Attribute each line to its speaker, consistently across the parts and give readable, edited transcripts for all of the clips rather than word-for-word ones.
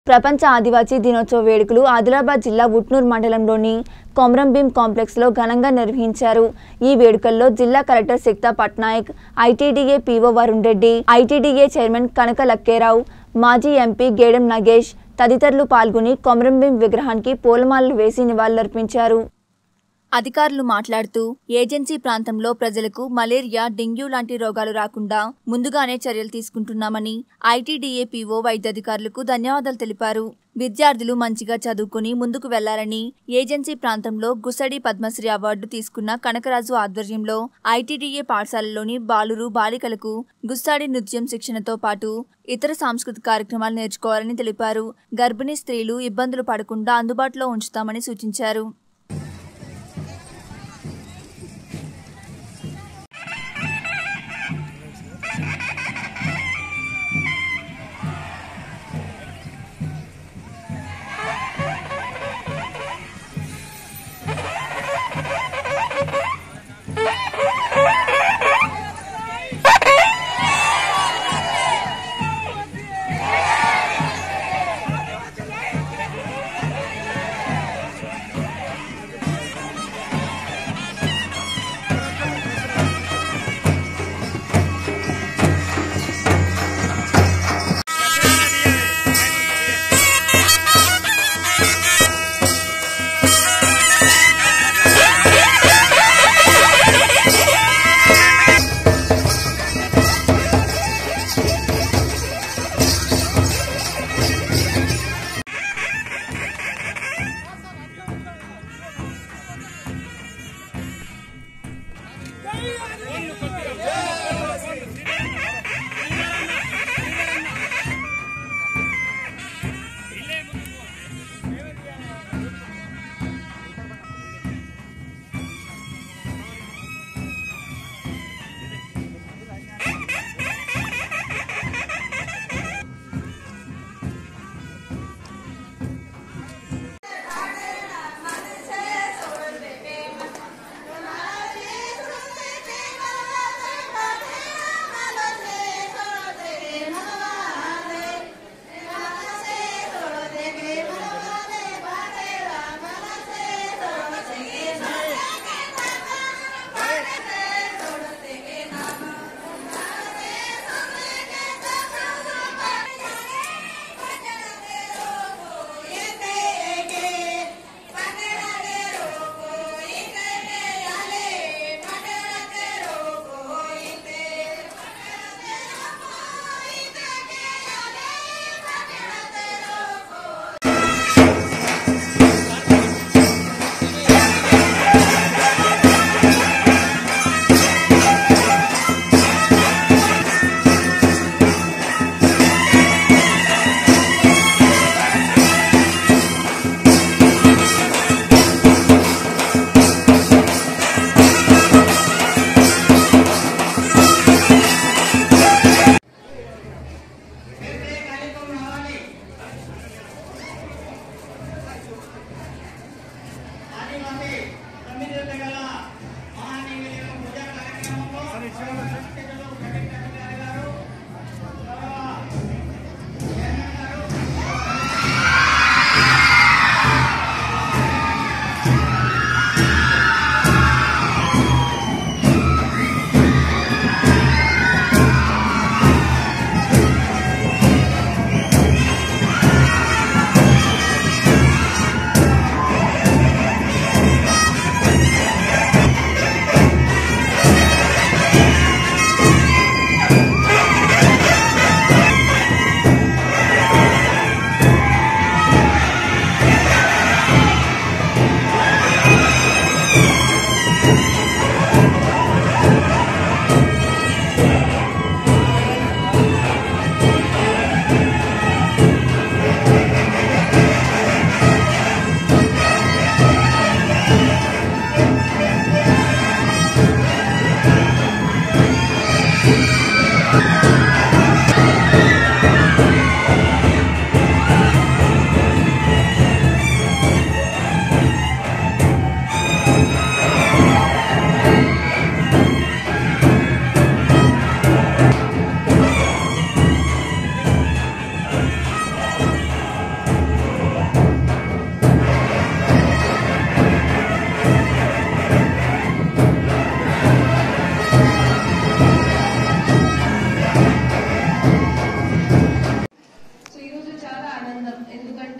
Speaker 1: ప్రపంచ ఆదివాసీ దినోత్సవ వేడుకలు ఆదిలాబాద్ జిల్లా ఉట్నూర్ మండలంలోని కొమరంభీం కాంప్లెక్స్ లో ఘనంగా నిర్వహించారు। ఈ వేడుకల్లో జిల్లా collector Sikta Patnaik, ITDA PO Varun Reddy, ITDA chairman Kanaka Lakkerao, మాజీ ఎంపీ గేడం నగేష్ తదితరులు పాల్గొని కొమరంభీం విగ్రహానికి పూలమాలలు వేసి నివాళులర్పించారు। అధికారులు మాట్లాడుతూ ఏజెన్సీ ప్రాంతంలో ప్రజలకు మలేరియా, డెంగ్యూ లాంటి రోగాలు రాకుండా ముందుగానే చర్యలు తీసుకుంటున్నామని ఐటీడీఏ పీఓ వైద్యాధికారులకు ధన్యవాదాలు తెలిపారు। విద్యార్థులు మంచిగా చదువుకుని ముందుకు వెళ్లాలని ఏజెన్సీ ప్రాంతంలో గుసడి పద్మశ్రీ అవార్డు తీసుకున్న కనకరాజు ఆధ్వర్యంలో ఐటీడీఏ పాఠశాలలోని బాలురు బాలికలకు గుస్సాడి నృత్యం శిక్షణతో పాటు ఇతర సాంస్కృతిక కార్యక్రమాలు నేర్చుకోవాలని తెలిపారు। గర్భిణీ స్త్రీలు ఇబ్బందులు పడకుండా అందుబాటులో ఉంచుతామని సూచించారు।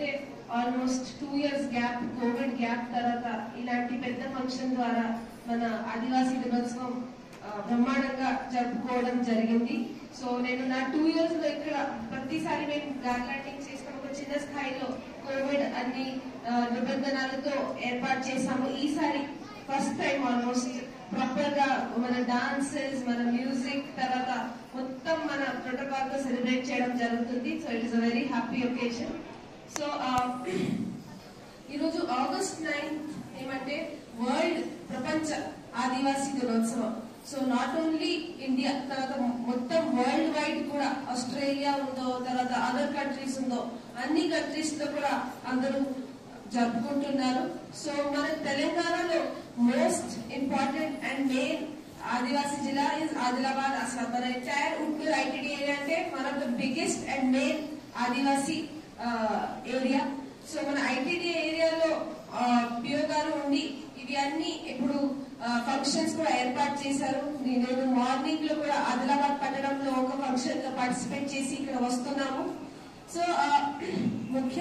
Speaker 2: ఎందుకంటే almost 2 years gap, Covid gap తర్వాత ఇలాంటి పెద్ద ఫంక్షన్ ద్వారా మన ఆదివాసీ దినోత్సవం బ్రహ్మాండంగా జరుపుకోవడం జరిగింది. సో నేను నా 2 years లో ఇక్కడ ప్రతిసారి మేము గార్లాండింగ్ చేస్తాం, ఒక చిన్న స్థాయిలో కోవిడ్ అన్ని నిబంధనలతో ఏర్పాటు చేశాము. ఈసారి ఫస్ట్ టైం ఆల్మోస్ట్ ప్రాపర్ గా మన డాన్సెస్, మన మ్యూజిక్ తర్వాత మొత్తం మన ప్రోటోకాల్ తో సెలబ్రేట్ చేయడం జరుగుతుంది. So it is a very happy occasion. So ఈరోజు August 9th ఏమంటే వరల్డ్ ప్రపంచ ఆదివాసీ దినోత్సవం. సో నాట్ ఓన్లీ ఇండియా, తర్వాత మొత్తం వరల్డ్ వైడ్ కూడా, ఆస్ట్రేలియా ఉందో, తర్వాత అదర్ కంట్రీస్ ఉందో, అన్ని కంట్రీస్ లో కూడా అందరూ జరుపుకుంటున్నారు. సో మన తెలంగాణలో most important and main Adivasi జిల్లా ఇస్ ఆదిలాబాద్. అసలు మన ఎంటైర్ ఉట్నూర్ ఐటీడీ ఏరియా అంటే one of the biggest and main Adivasi area. So మన ఐటీడీ ఏరియాలో పిఓ గారు ఉండి ఇవి అన్ని ఇప్పుడు ఫంక్షన్స్ కూడా ఏర్పాటు చేశారు. నేను మార్నింగ్ లో కూడా ఆదిలాబాద్ పట్టణంలో ఒక ఫంక్షన్ లో పార్టిసిపేట్ చేసి ఇక్కడ వస్తున్నాము. సో ముఖ్య